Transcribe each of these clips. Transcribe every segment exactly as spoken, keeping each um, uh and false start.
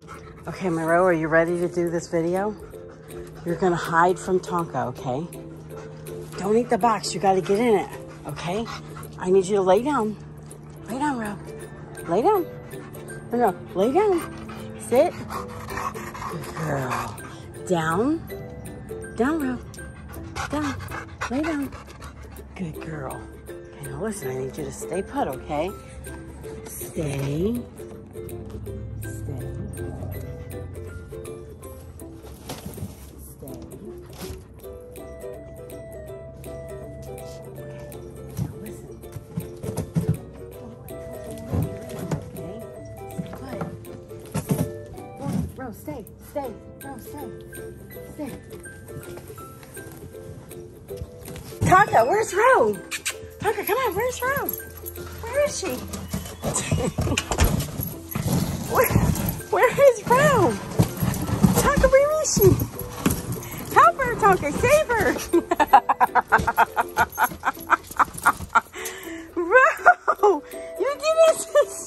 Okay, Monroe, are you ready to do this video? You're gonna hide from Tonka, okay? Don't eat the box, you gotta get in it, okay? I need you to lay down. Lay down, Ro. Lay down. Monroe, lay down. Sit. Good girl. Down. Down, Ro. Down. Lay down. Good girl. Okay, now listen, I need you to stay put, okay? Stay. Stay. Stay. Okay, now listen. Okay? Stay put. Ro, Ro, stay. Stay. Ro, stay. Stay. Tonka, where's Ro? Tonka, come on, where's Ro? Where is she? where, where is Ro? Tonka, where is she? Help her, Tonka, save her. Ro, you did it.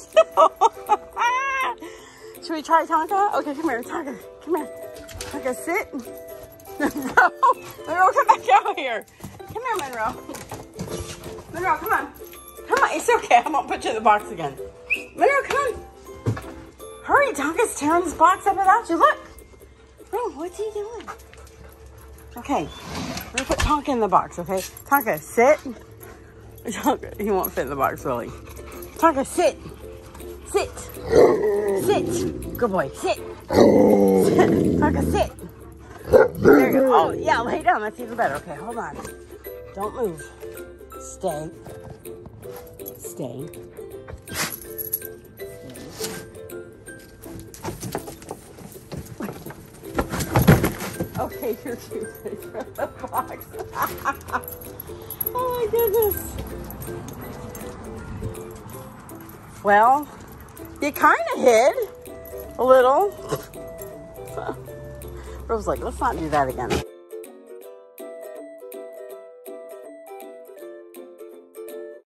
Should we try Tonka? Okay, come here, Tonka, come here. Tonka, sit. Monroe, Monroe, come back out here. Come here, Monroe. Monroe, come on. Come on, it's okay. I won't put you in the box again. Monroe, come on. Hurry, Tonka's tearing this box up without you. Look. Bro, what's he doing? Okay, we're gonna put Tonka in the box, okay? Tonka, sit. Tonka, he won't fit in the box, really. Tonka, sit. Sit. Sit. Good boy, sit. Sit. Tonka, sit. There you go. Oh, yeah, lay down. That's even better. Okay, hold on. Don't move. Stay. Stay. Okay, you're too big for the box. Oh my goodness. Well, you kind of hid a little. Rose was like, let's not do that again.